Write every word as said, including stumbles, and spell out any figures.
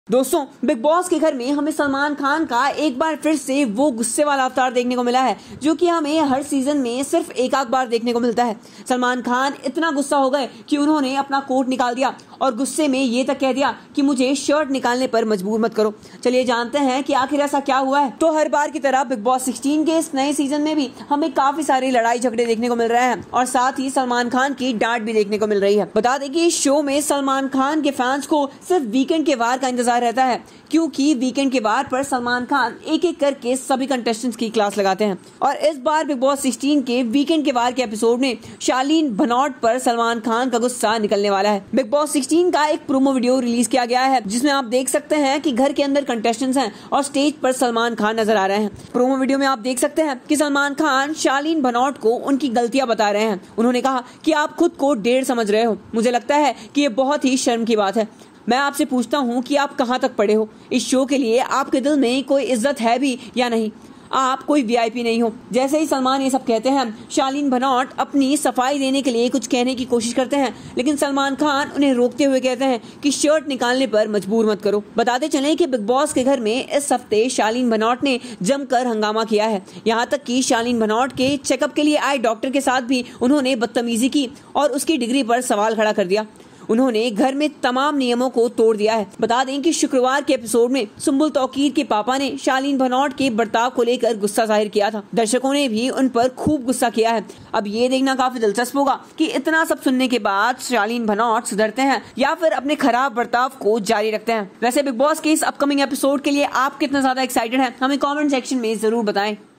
दोस्तों, big boss के घर में हमें सलमान खान का एक बार फिर से वो गुस्से वाला अवतार देखने को मिला है, जो कि हमें हर सीजन में सिर्फ एक आध बार देखने को मिलता है। सलमान खान इतना गुस्सा हो गए कि उन्होंने अपना कोट निकाल दिया और गुस्से में ये तक कह दिया कि मुझे शर्ट निकालने पर मजबूर मत करो। चलिए जानते हैं कि आखिर ऐसा क्या हुआ है। तो हर बार की तरह बिग बॉस सिक्सटीन के इस नए सीजन में भी हमें काफी सारी लड़ाई झगड़े देखने को मिल रहे हैं और साथ ही सलमान खान की डांट भी देखने को मिल रही है। बता दें कि इस शो में सलमान खान के फैंस को सिर्फ वीकेंड के वार का इंतजार रहता है, क्योंकि वीकेंड के वार पर सलमान खान एक एक करके सभी कंटेस्टेंट्स की क्लास लगाते हैं। और इस बार बिग बॉस सिक्सटीन के वीकेंड के वार के एपिसोड में शालीन भनोट पर सलमान खान का गुस्सा निकलने वाला है। बिग बॉस सिक्सटीन का एक प्रोमो वीडियो रिलीज किया गया है, जिसमें आप देख सकते हैं कि घर के अंदर कंटेस्टेंट्स हैं और स्टेज पर सलमान खान नजर आ रहे हैं। प्रोमो वीडियो में आप देख सकते हैं कि सलमान खान शालीन भनोट को उनकी गलतियां बता रहे हैं। उन्होंने कहा कि आप खुद को डेढ़ समझ रहे हो। मुझे लगता है कि ये बहुत ही शर्म की बात है। मैं आपसे पूछता हूँ कि आप कहाँ तक पढ़े हो? इस शो के लिए आपके दिल में कोई इज्जत है भी या नहीं? आप कोई वीआईपी नहीं हो। जैसे ही सलमान ये सब कहते हैं, शालीन भनोट अपनी सफाई देने के लिए कुछ कहने की कोशिश करते हैं, लेकिन सलमान खान उन्हें रोकते हुए कहते हैं कि शर्ट निकालने पर मजबूर मत करो। बताते चलें कि बिग बॉस के घर में इस हफ्ते शालीन भनोट ने जमकर हंगामा किया है। यहाँ तक कि शालीन भनोट के चेकअप के लिए आए डॉक्टर के साथ भी उन्होंने बदतमीजी की और उसकी डिग्री पर सवाल खड़ा कर दिया। उन्होंने घर में तमाम नियमों को तोड़ दिया है। बता दें कि शुक्रवार के एपिसोड में सुम्बुल तौकीर के पापा ने शालीन भनोट के बर्ताव को लेकर गुस्सा जाहिर किया था। दर्शकों ने भी उन पर खूब गुस्सा किया है। अब ये देखना काफी दिलचस्प होगा कि इतना सब सुनने के बाद शालीन भनोट सुधरते हैं या फिर अपने खराब बर्ताव को जारी रखते हैं। वैसे बिग बॉस के इस अपकमिंग एपिसोड के लिए आप कितना ज्यादा एक्साइटेड हैं, हमें कॉमेंट सेक्शन में जरूर बताएं।